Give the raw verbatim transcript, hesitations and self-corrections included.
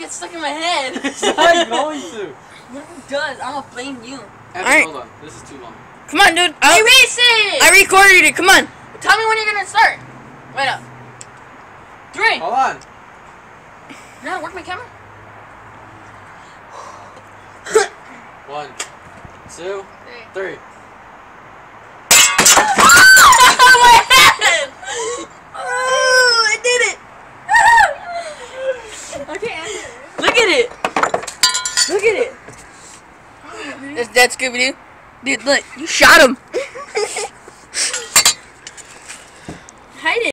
gets stuck in my head. It's not going to. What if it does? I'm gonna blame you. Evan, Alright. hold on. This is too long. Come on, dude. I Erase it! I recorded it. Come on. Tell me when you're gonna start. Wait up. Three. Hold on. You know how to work my camera? One, two, three. My head! Oh, I did it! Okay, look at it. Look at it. That's, that's Scooby-Doo. Dude, look. You shot him. Hide it.